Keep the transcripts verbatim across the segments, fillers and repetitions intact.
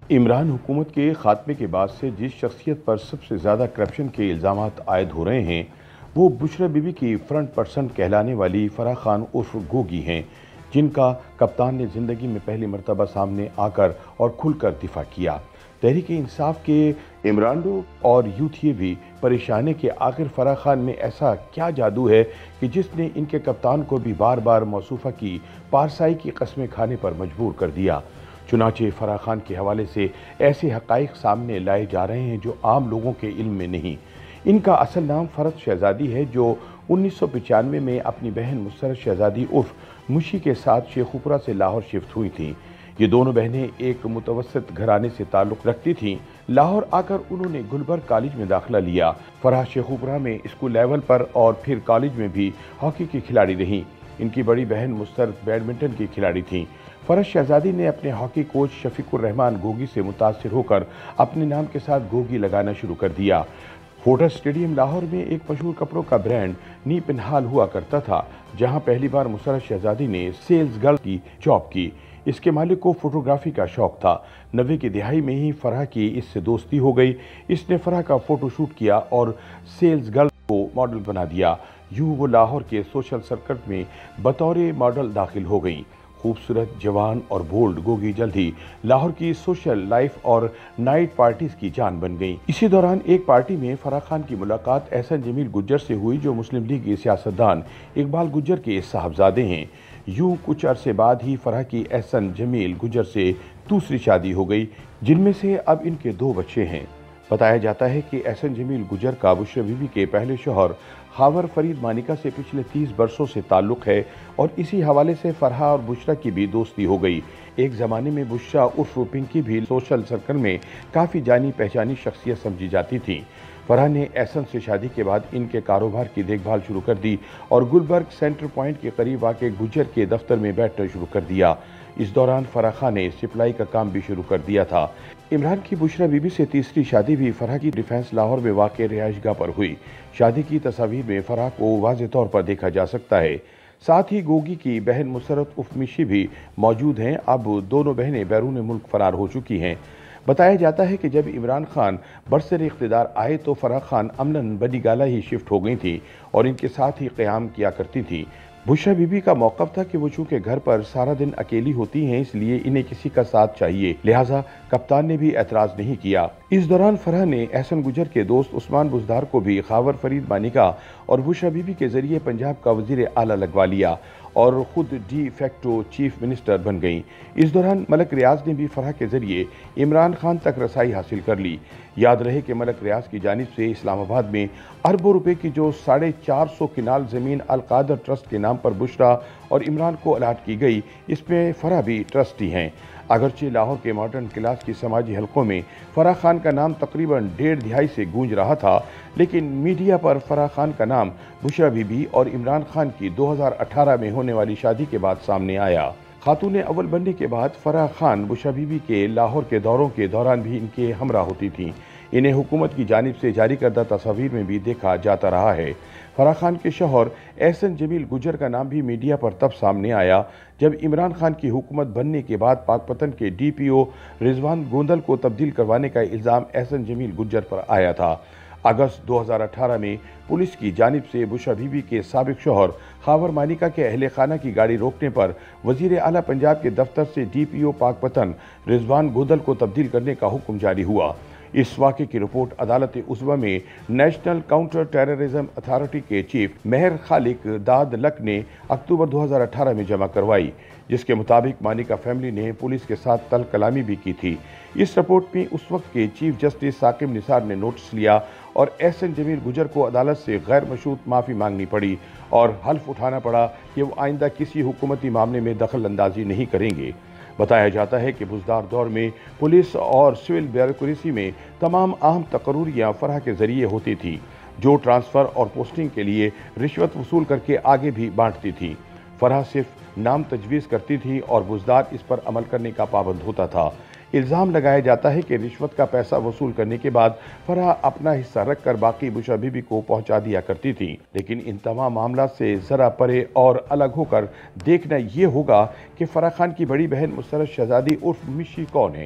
इमरान हुकूमत के खात्मे के बाद से जिस शख्सियत पर सबसे ज़्यादा करप्शन के इल्ज़ामात आयद हो रहे हैं वो बुशरा बीबी की फ्रंट पर्सन कहलाने वाली फराह खान उर्फ गोगी हैं, जिनका कप्तान ने ज़िंदगी में पहली मरतबा सामने आकर और खुलकर दिफा किया। तहरीक इंसाफ के इमरान और यूथिये भी परेशान है कि आखिर फराह खान में ऐसा क्या जादू है कि जिसने इनके कप्तान को भी बार बार मौसूफ़ा की पारसाई की कस्में खाने पर मजबूर कर दिया। चुनाचे फराह खान के हवाले से ऐसे हक़ाइक़ सामने लाए जा रहे हैं जो आम लोगों के इल्म में नहीं। इनका असल नाम फ़रत शहज़ादी है, जो उन्नीस सौ पचानवे में अपनी बहन मुसर्रत शहज़ादी उर्फ मुशी के साथ शेखुपुरा से लाहौर शिफ्ट हुई थीं। ये दोनों बहनें एक मुतवस्सित घराने से ताल्लुक़ रखती थीं। लाहौर आकर उन्होंने गुलबर्ग कॉलेज में दाखिला लिया। फराह शेखुपुरा में स्कूल लेवल पर और फिर कॉलेज में भी हॉकी की खिलाड़ी रहीं। इनकी बड़ी बहन मुसर्रत बैडमिंटन की खिलाड़ी थीं। फ़रत शहज़ादी ने अपने हॉकी कोच शफीकुर रहमान गोगी से मुतासिर होकर अपने नाम के साथ गोगी लगाना शुरू कर दिया। फोर्टिस स्टेडियम लाहौर में एक मशहूर कपड़ों का ब्रांड नी पिनहाल हुआ करता था, जहां पहली बार मुसर्रत शहज़ादी ने सेल्स गर्ल की जॉब की। इसके मालिक को फोटोग्राफी का शौक था। नब्बे की दिहाई में ही फराह की इससे दोस्ती हो गई। इसने फराह का फोटोशूट किया और सेल्स गर्ल को मॉडल बना दिया। यूं वो लाहौर के सोशल सर्कल में बतौर मॉडल दाखिल हो गई। खूबसूरत, जवान और बोल्ड गोगी जल्द ही लाहौर की सोशल लाइफ और नाइट पार्टीज की जान बन गई। इसी दौरान एक पार्टी में फराह खान की मुलाकात एहसन जमील गुज्जर से हुई, जो मुस्लिम लीग के सियासतदान इकबाल गुज्जर के साहबजादे हैं। यूं कुछ अरसे बाद ही फराह की एहसन जमील गुज्जर से दूसरी शादी हो गई, जिनमें से अब इनके दो बच्चे हैं। बताया जाता है कि एहसन जमील गुज्जर का बुशरा बीबी के पहले शौहर खावर फरीद मानिका से पिछले तीस बरसों से ताल्लुक़ है और इसी हवाले से फराह और बुशरा की भी दोस्ती हो गई। एक ज़माने में बुशरा उर्फ पिंकी भी सोशल सर्कल में काफ़ी जानी पहचानी शख्सियत समझी जाती थी। फराह ने एहसन से शादी के बाद इनके कारोबार की देखभाल शुरू कर दी और गुलबर्ग सेंटर पॉइंट के करीब वाक़े गुज्जर के दफ्तर में बैठना शुरू कर दिया। इस दौरान फराह खान ने सिप्लाई का काम भी शुरू कर दिया था। इमरान की बुशरा बीबी से तीसरी शादी भी फराह की डिफेंस लाहौर में वाक़े रिहाइशगाह पर हुई। शादी की तस्वीर में फराह को वाज़ेह तौर पर देखा जा सकता है। साथ ही गोगी की बहन मुसर्रत उर्फ मिशी भी मौजूद हैं। अब दोनों बहनें बैरून मुल्क फरार हो चुकी हैं। बताया जाता है कि जब इमरान खान बरसर इख्तिदार आए तो फराह खान अमलन बनीगाला ही शिफ्ट हो गई थी और इनके साथ ही क़याम किया करती थी। बुशरा बीबी का मौक़िफ़ था कि वो चूँकि घर पर सारा दिन अकेली होती हैं, इसलिए इन्हें किसी का साथ चाहिए, लिहाजा कप्तान ने भी एतराज़ नहीं किया। इस दौरान फराह ने एहसन गुज्जर के दोस्त उस्मान बुज़दार को भी खावर फरीद मानिका और बुशरा बीबी के जरिए पंजाब का वज़ीर आला लगवा लिया और ख़ुद डी फैक्टो चीफ मिनिस्टर बन गईं। इस दौरान मलक रियाज ने भी फराह के जरिए इमरान खान तक रसाई हासिल कर ली। याद रहे कि मलक रियाज की जानिब से इस्लामाबाद में अरबों रुपए की जो साढ़े चार सौ किनाल ज़मीन अल कादर ट्रस्ट के नाम पर बुशरा और इमरान को अलाट की गई, इसमें फराह भी ट्रस्टी हैं। अगरचे लाहौर के मॉडर्न क्लास की समाजी हलकों में फराह खान का नाम तकरीबन डेढ़ दिहाई से गूंज रहा था, लेकिन मीडिया पर फराह खान का नाम बुशरा बीबी और इमरान खान की दो हज़ार अठारह में होने वाली शादी के बाद सामने आया। खातून अव्वल बनने के बाद फराह खान बुशरा बीबी के लाहौर के दौरों के दौरान भी इनके हमरा होती थीं। इन्हें हुकूमत की जानिब से जारी करदा तस्वीर में भी देखा जाता रहा है। फराह खान के शौहर एहसन जमील गुज्जर का नाम भी मीडिया पर तब सामने आया जब इमरान खान की हुकूमत बनने के बाद पाकपतन के D P O Rizwan Gondal को तब्दील करवाने का इल्ज़ाम एहसन जमील गुज्जर पर आया था। अगस्त दो हज़ार अठारह में पुलिस की जानिब से बुशरा बीबी के साबिक शौहर खावर मानिका के अहले खाना की गाड़ी रोकने पर वज़ीर आला पंजाब के दफ्तर से D P O Pakpattan Rizwan Gondal को तब्दील करने का हुक्म जारी हुआ। इस वाक़े की रिपोर्ट अदालत उज़्वा में नेशनल काउंटर टेररिज्म अथॉरिटी के चीफ मेहर खालिक दाद लक ने अक्टूबर दो हज़ार अठारह में जमा करवाई, जिसके मुताबिक मानिका फैमिली ने पुलिस के साथ तल कलामी भी की थी। इस रिपोर्ट में उस वक्त के चीफ जस्टिस साकिब निसार ने नोटिस लिया और एहसन जमील गुज्जर को अदालत से गैर मशरूत माफ़ी मांगनी पड़ी और हल्फ उठाना पड़ा कि वो आइंदा किसी हुकूमती मामले में दखल अंदाजी नहीं करेंगे। बताया जाता है कि बुज़दार दौर में पुलिस और सिविल ब्यूरोक्रेसी में तमाम अहम तकर्रुरियाँ फराह के जरिए होती थी, जो ट्रांसफ़र और पोस्टिंग के लिए रिश्वत वसूल करके आगे भी बांटती थी। फराह सिर्फ नाम तजवीज़ करती थी और बुज़दार इस पर अमल करने का पाबंद होता था। इल्ज़ाम लगाया जाता है कि रिश्वत का पैसा वसूल करने के बाद फराह अपना हिस्सा रखकर बाकी बुशरा बीबी को पहुंचा दिया करती थी। लेकिन इन तमाम मामला से ज़रा परे और अलग होकर देखना ये होगा कि फराह खान की बड़ी बहन मुसर्रत शहज़ादी उर्फ मिशी कौन है।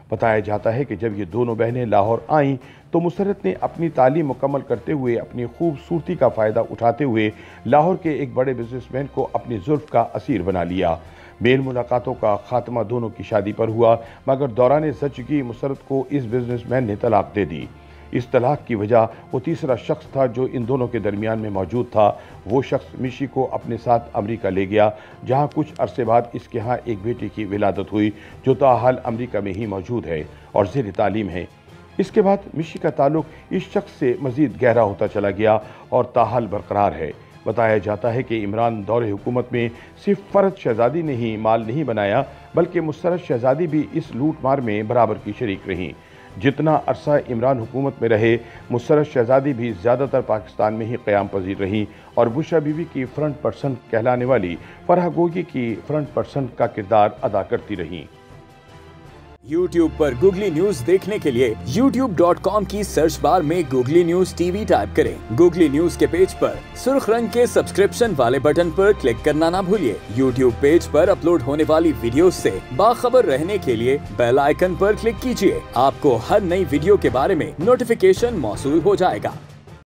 बताया जाता है कि जब ये दोनों बहनें लाहौर आईं तो मुसर्रत ने अपनी तालीम मुकम्मल करते हुए अपनी खूबसूरती का फ़ायदा उठाते हुए लाहौर के एक बड़े बिजनेसमैन को अपनी जुल्फ़ का असीर बना लिया। मेल मुलाकातों का खात्मा दोनों की शादी पर हुआ, मगर दौरान ज़चगी मुसर्रत को इस बिजनेसमैन ने तलाक दे दी। इस तलाक की वजह वो तीसरा शख्स था जो इन दोनों के दरमियान में मौजूद था। वो शख्स मिशी को अपने साथ अमेरिका ले गया, जहां कुछ अरसे बाद इसके यहाँ एक बेटे की विलादत हुई जो ताहाल अमेरिका में ही मौजूद है और ज़ेर तालीम है। इसके बाद मिशी का ताल्लुक इस शख्स से मज़ीद गहरा होता चला गया और ताहाल बरकरार है। बताया जाता है कि इमरान दौरे हुकूमत में सिर्फ फ़रद शहजादी ने ही माल नहीं बनाया, बल्कि मुसर्रत शहजादी भी इस लूट मार में बराबर की शरीक रहीं। जितना अरसा इमरान हुकूमत में रहे, मुसर्रत शहजादी भी ज़्यादातर पाकिस्तान में ही क़याम पज़ीर रहीं और बुशरा बीबी की फ्रंट पर्सन कहलाने वाली फराह गोगी की फ्रंट पर्सन का किरदार अदा करती रहीं। यूट्यूब पर गूगली न्यूज देखने के लिए यूट्यूब डॉट कॉम की सर्च बार में गूगली न्यूज टीवी टाइप करें। गूगली न्यूज के पेज पर सुर्ख रंग के सब्सक्रिप्शन वाले बटन पर क्लिक करना ना भूलिए। यूट्यूब पेज पर अपलोड होने वाली वीडियो से बाखबर रहने के लिए बेल आइकन पर क्लिक कीजिए। आपको हर नई वीडियो के बारे में नोटिफिकेशन मौसूल हो जाएगा।